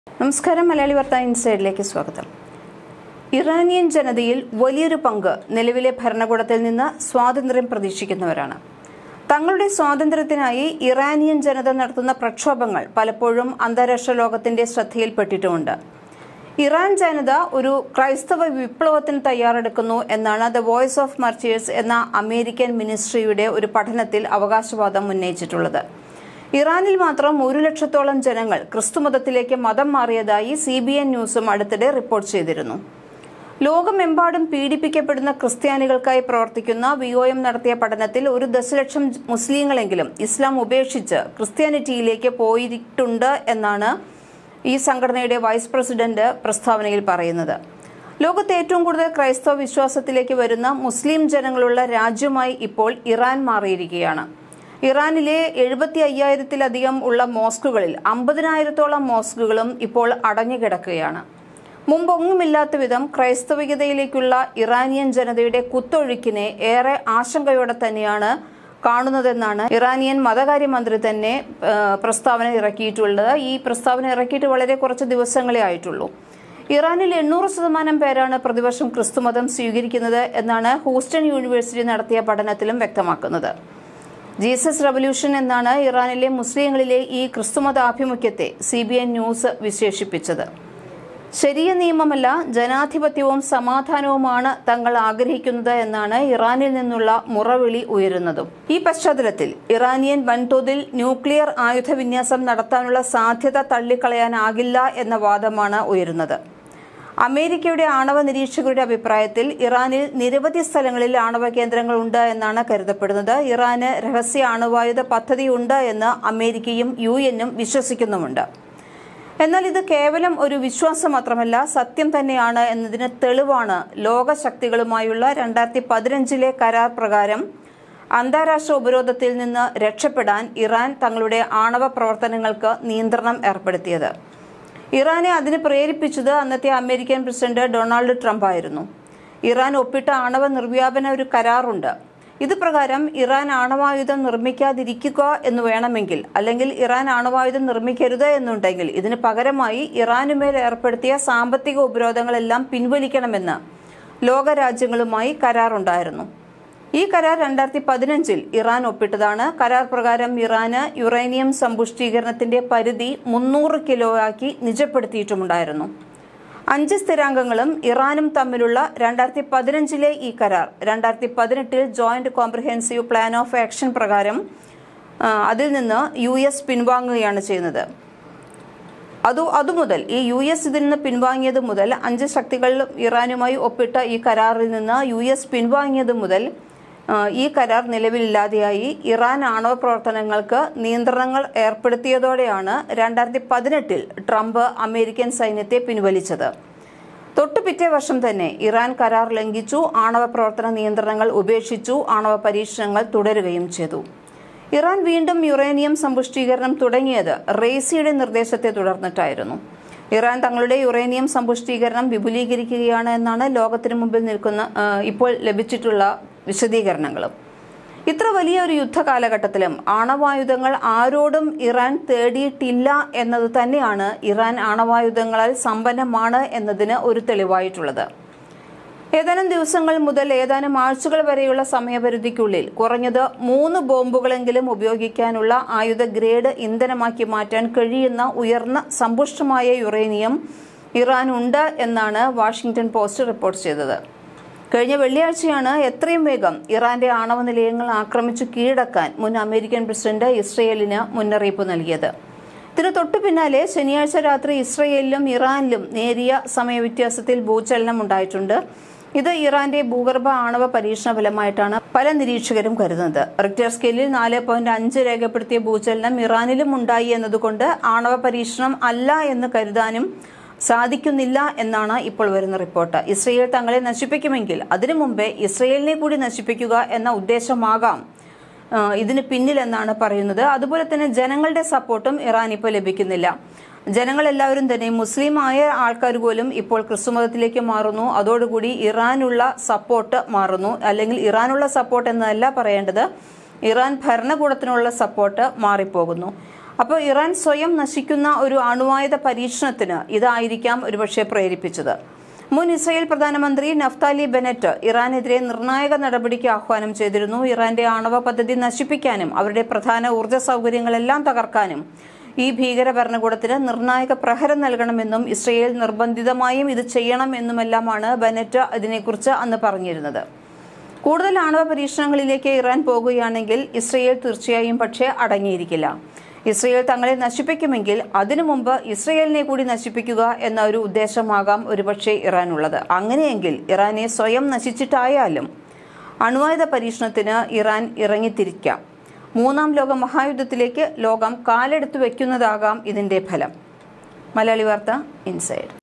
നമസ്കാരം. മലയാളി വാർത്ത ഇൻസൈഡിലേക്ക് സ്വാഗതം. ഇറാനിയൻ ജനതയിൽ വലിയൊരു പങ്ക് നിലവിലെ ഭരണകൂടത്തിൽ നിന്ന് സ്വാതന്ത്ര്യം പ്രതീക്ഷിക്കുന്നവരാണ്. തങ്ങളുടെ സ്വാതന്ത്ര്യത്തിനായി ഇറാനിയൻ ജനത നടത്തുന്ന പ്രക്ഷോഭങ്ങൾ പലപ്പോഴും അന്താരാഷ്ട്ര ലോകത്തിന്റെ ശ്രദ്ധയിൽപ്പെട്ടിട്ടുമുണ്ട്. ഇറാൻ ജനത ഒരു ക്രൈസ്തവ വിപ്ലവത്തിന് തയ്യാറെടുക്കുന്നു എന്നാണ് ദ വോയിസ് ഓഫ് മാർച്ചേഴ്സ് എന്ന അമേരിക്കൻ മിനിസ്ട്രിയുടെ ഒരു പഠനത്തിൽ അവകാശവാദം ഉന്നയിച്ചിട്ടുള്ളത്. ഇറാനിൽ മാത്രം 1,00,000-ഓളം ജനങ്ങൾ ക്രിസ്തുമതത്തിലേക്ക് മതം മാറിയതായി CBN ന്യൂസും അടുത്തിടെ റിപ്പോർട്ട് ചെയ്തിരുന്നു. ലോകമെമ്പാടും പീഡിപ്പിക്കപ്പെടുന്ന ക്രിസ്ത്യാനികൾക്കായി പ്രവർത്തിക്കുന്ന VOM നടത്തിയ പഠനത്തിൽ 1 ദശലക്ഷം മുസ്ലിങ്ങളെങ്കിലും ഇസ്ലാം ഉപേക്ഷിച്ച് ക്രിസ്ത്യാനിറ്റിയിലേക്ക് പോയിട്ടുണ്ട് എന്നാണ് ഈ സംഘടനയുടെ വൈസ് പ്രസിഡന്റ് പ്രസ്താവനയിൽ പറയുന്നത്. ലോകത്തെ ഏറ്റവും കൂടുതൽ ക്രൈസ്തവ വിശ്വാസത്തിലേക്ക് വരുന്ന മുസ്ലിം ജനങ്ങളുള്ള രാജ്യമായി ഇപ്പോൾ ഇറാൻ മാറിയിരിക്കുകയാണ്. ഇറാനിലെ 75,000-ലധികം ഉള്ള മോസ്കുകളിൽ 50,000-ഓളം മോസ്കുകളും ഇപ്പോൾ അടഞ്ഞുകിടക്കുകയാണ്. മുമ്പൊന്നുമില്ലാത്ത വിധം ക്രൈസ്തവികതയിലേക്കുള്ള ഇറാനിയൻ ജനതയുടെ കുത്തൊഴുക്കിനെ ഏറെ ആശങ്കയോടെ തന്നെയാണ് കാണുന്നതെന്നാണ് ഇറാനിയൻ മതകാര്യമന്ത്രി തന്നെ പ്രസ്താവന ഇറക്കിയിട്ടുള്ളത്. ഈ പ്രസ്താവന ഇറക്കിയിട്ട് വളരെ കുറച്ച് ദിവസങ്ങളേ ആയിട്ടുള്ളൂ. ഇറാനിൽ 800% പേരാണ് പ്രതിവർഷം ക്രിസ്തുമതം സ്വീകരിക്കുന്നത് എന്നാണ് ഹൂസ്റ്റൺ യൂണിവേഴ്സിറ്റി നടത്തിയ പഠനത്തിലും വ്യക്തമാക്കുന്നത്. ജീസസ് റവല്യൂഷൻ എന്നാണ് ഇറാനിലെ മുസ്ലിങ്ങളിലെ ഈ ക്രിസ്തുമത ആഭിമുഖ്യത്തെ CBN ന്യൂസ് വിശേഷിപ്പിച്ചത്. ശരിയ നിയമമല്ല, ജനാധിപത്യവും സമാധാനവുമാണ് തങ്ങൾ ആഗ്രഹിക്കുന്നത് എന്നാണ് ഇറാനിൽ നിന്നുള്ള മുറവിളി ഉയരുന്നതും. ഈ പശ്ചാത്തലത്തിൽ ഇറാനിയൻ വൻതോതിൽ ന്യൂക്ലിയർ ആയുധവിന്യാസം നടത്താനുള്ള സാധ്യത തള്ളിക്കളയാനാകില്ല എന്ന വാദമാണ് ഉയരുന്നത്. അമേരിക്കയുടെ ആണവ നിരീക്ഷകരുടെ അഭിപ്രായത്തിൽ ഇറാനിൽ നിരവധി സ്ഥലങ്ങളിൽ ആണവ കേന്ദ്രങ്ങളുണ്ട് എന്നാണ് കരുതപ്പെടുന്നത്. ഇറാന് രഹസ്യ അണുവായുധ പദ്ധതിയുണ്ട് എന്ന് അമേരിക്കയും UN-ഉം വിശ്വസിക്കുന്നുമുണ്ട്. എന്നാൽ ഇത് കേവലം ഒരു വിശ്വാസം മാത്രമല്ല, സത്യം തന്നെയാണ് എന്നതിന് തെളിവാണ് ലോകശക്തികളുമായുള്ള 2015-ലെ കരാർ പ്രകാരം അന്താരാഷ്ട്ര ഉപരോധത്തിൽ നിന്ന് രക്ഷപ്പെടാൻ ഇറാൻ തങ്ങളുടെ ആണവ പ്രവർത്തനങ്ങൾക്ക് നിയന്ത്രണം ഏർപ്പെടുത്തിയത്. ഇറാനെ അതിന് പ്രേരിപ്പിച്ചത് അന്നത്തെ അമേരിക്കൻ പ്രസിഡന്റ് ഡൊണാൾഡ് ട്രംപ് ആയിരുന്നു. ഇറാൻ ഒപ്പിട്ട ആണവ നിർവ്യാപന ഒരു കരാറുണ്ട്. ഇത് പ്രകാരം ഇറാൻ ആണവായുധം നിർമ്മിക്കാതിരിക്കുക എന്ന് വേണമെങ്കിൽ, അല്ലെങ്കിൽ ഇറാൻ ആണവായുധം നിർമ്മിക്കരുത് എന്നുണ്ടെങ്കിൽ ഇതിന് പകരമായി ഇറാനുമേൽ ഏർപ്പെടുത്തിയ സാമ്പത്തിക ഉപരോധങ്ങളെല്ലാം പിൻവലിക്കണമെന്ന് ലോകരാജ്യങ്ങളുമായി കരാറുണ്ടായിരുന്നു. ഈ കരാർ 2015-ൽ ഇറാൻ ഒപ്പിട്ടതാണ്. കരാർ പ്രകാരം ഇറാന് യുറേനിയം സമ്പുഷ്ടീകരണത്തിന്റെ പരിധി 300 കിലോയാക്കി നിജപ്പെടുത്തിയിട്ടുമുണ്ടായിരുന്നു. 5 സ്ഥിരാംഗങ്ങളും ഇറാനും തമ്മിലുള്ള 2015-ലെ ഈ കരാർ 2018-ൽ joint comprehensive plan of action പ്രകാരം അതിൽ നിന്ന് US പിൻവാങ്ങുകയാണ് ചെയ്യുന്നത്. അതുമുതൽ ഈ US ഇതിൽ നിന്ന് പിൻവാങ്ങിയത് മുതൽ 5 ശക്തികളിലും ഇറാനുമായി ഒപ്പിട്ട ഈ കരാറിൽ നിന്ന് US പിൻവാങ്ങിയത് മുതൽ ഈ കരാർ നിലവിലില്ലാതെയായി. ഇറാൻ ആണവ പ്രവർത്തനങ്ങൾക്ക് നിയന്ത്രണങ്ങൾ ഏർപ്പെടുത്തിയതോടെയാണ് 2018-ൽ ട്രംപ് അമേരിക്കൻ സൈന്യത്തെ പിൻവലിച്ചത്. തൊട്ടുപിറ്റേ വർഷം തന്നെ ഇറാൻ കരാർ ലംഘിച്ചു, ആണവ പ്രവർത്തന നിയന്ത്രണങ്ങൾ ഉപേക്ഷിച്ചു, ആണവ പരീക്ഷണങ്ങൾ തുടരുകയും ചെയ്തു. ഇറാൻ വീണ്ടും യുറേനിയം സമ്പുഷ്ടീകരണം തുടങ്ങിയത് റെയ്സിയുടെ നിർദ്ദേശത്തെ തുടർന്നിട്ടായിരുന്നു. ഇറാൻ തങ്ങളുടെ യുറേനിയം സമ്പുഷ്ടീകരണം വിപുലീകരിക്കുകയാണ് എന്നാണ് ലോകത്തിനു മുമ്പിൽ നിൽക്കുന്ന ഇപ്പോൾ ലഭിച്ചിട്ടുള്ള വിശദീകരണങ്ങളും. ഇത്ര വലിയ ഒരു യുദ്ധകാലഘട്ടത്തിലും ആണവായുധങ്ങൾ ആരോടും ഇറാൻ തേടിയിട്ടില്ല എന്നത് തന്നെയാണ് ഇറാൻ ആണവായുധങ്ങളാൽ സമ്പന്നമാണ് എന്നതിന് ഒരു തെളിവായിട്ടുള്ളത്. ഏതാനും ദിവസങ്ങൾ മുതൽ ഏതാനും ആഴ്ചകൾ വരെയുള്ള സമയപരിധിക്കുള്ളിൽ കുറഞ്ഞത് 3 ബോംബുകളെങ്കിലും ഉപയോഗിക്കാനുള്ള ആയുധ ഗ്രേഡ് ഇന്ധനമാക്കി മാറ്റാൻ കഴിയുന്ന ഉയർന്ന സമ്പുഷ്ടമായ യുറേനിയം ഇറാനുണ്ട് എന്നാണ് വാഷിംഗ്ടൺ പോസ്റ്റ് റിപ്പോർട്ട് ചെയ്തത്. കഴിഞ്ഞ വെള്ളിയാഴ്ചയാണ് എത്രയും വേഗം ഇറാന്റെ ആണവ നിലയങ്ങൾ ആക്രമിച്ചു കീഴടക്കാൻ മുൻ അമേരിക്കൻ പ്രസിഡന്റ് ഇസ്രയേലിന് മുന്നറിയിപ്പ് നൽകിയത്. ഇതിന് തൊട്ടു പിന്നാലെ ശനിയാഴ്ച രാത്രി ഇസ്രയേലിലും ഇറാനിലും നേരിയ സമയവ്യത്യാസത്തിൽ ഭൂചലനം ഉണ്ടായിട്ടുണ്ട്. ഇത് ഇറാന്റെ ഭൂഗർഭ ആണവ പരീക്ഷണ ഫലമായിട്ടാണ് പല നിരീക്ഷകരും കരുതുന്നത്. റിക്ടർ സ്കെയിലിൽ 4.5 രേഖപ്പെടുത്തിയ ഭൂചലനം ഇറാനിലും ഉണ്ടായി എന്നതുകൊണ്ട് ആണവ പരീക്ഷണം അല്ല എന്ന് കരുതാനും സാധിക്കുന്നില്ല എന്നാണ് ഇപ്പോൾ വരുന്ന റിപ്പോർട്ട്. ഇസ്രയേൽ തങ്ങളെ നശിപ്പിക്കുമെങ്കിൽ അതിനു മുമ്പേ ഇസ്രയേലിനെ കൂടി നശിപ്പിക്കുക എന്ന ഉദ്ദേശമാകാം ഇതിന് പിന്നിലെന്നാണ് പറയുന്നത്. അതുപോലെ തന്നെ ജനങ്ങളുടെ സപ്പോർട്ടും ഇറാൻ ഇപ്പോൾ ലഭിക്കുന്നില്ല. ജനങ്ങളെല്ലാവരും തന്നെ മുസ്ലിമായ ആൾക്കാർ പോലും ഇപ്പോൾ ക്രിസ്തുമതത്തിലേക്ക് മാറുന്നു. അതോടുകൂടി ഇറാനുള്ള സപ്പോർട്ട് മാറുന്നു. അല്ലെങ്കിൽ ഇറാനുള്ള സപ്പോർട്ട് എന്നല്ല പറയേണ്ടത്, ഇറാൻ ഭരണകൂടത്തിനുള്ള സപ്പോർട്ട് മാറിപ്പോകുന്നു. അപ്പോൾ ഇറാൻ സ്വയം നശിക്കുന്ന ഒരു അണുവായുധ പരീക്ഷണത്തിന് ഇതായിരിക്കാം ഒരുപക്ഷെ പ്രേരിപ്പിച്ചത്. മുൻ ഇസ്രായേൽ പ്രധാനമന്ത്രി നഫ്താലി ബെനറ്റ് ഇറാനെതിരെ നിർണായക നടപടിക്ക് ആഹ്വാനം ചെയ്തിരുന്നു. ഇറാന്റെ ആണവ പദ്ധതി നശിപ്പിക്കാനും അവരുടെ പ്രധാന ഊർജ്ജ സൗകര്യങ്ങളെല്ലാം തകർക്കാനും ഈ ഭീകര ഭരണകൂടത്തിന് നിർണായക പ്രഹരം നൽകണമെന്നും ഇസ്രായേൽ നിർബന്ധിതമായും ഇത് ചെയ്യണമെന്നുമെല്ലാമാണ് ബെനറ്റ് ഇതിനെക്കുറിച്ച് അന്ന് പറഞ്ഞിരുന്നത്. കൂടുതൽ ആണവ പരീക്ഷണങ്ങളിലേക്ക് ഇറാൻ പോകുകയാണെങ്കിൽ ഇസ്രായേൽ തീർച്ചയായും പക്ഷേ അടങ്ങിയിരിക്കില്ല. ഇസ്രായേൽ തങ്ങളെ നശിപ്പിക്കുമെങ്കിൽ അതിനു മുമ്പ് ഇസ്രായേലിനെ കൂടി നശിപ്പിക്കുക എന്ന ഒരു ഉദ്ദേശമാകാം ഒരുപക്ഷെ ഇറാനുള്ളത്. അങ്ങനെയെങ്കിൽ ഇറാനെ സ്വയം നശിച്ചിട്ടായാലും അണുവായുധ പരീക്ഷണത്തിന് ഇറാൻ ഇറങ്ങിത്തിരിക്കാം. മൂന്നാം ലോക മഹായുദ്ധത്തിലേക്ക് ലോകം കാലെടുത്തു വയ്ക്കുന്നതാകാം ഇതിന്റെ ഫലം. മലയാളി വാർത്ത ഇൻസൈഡ്.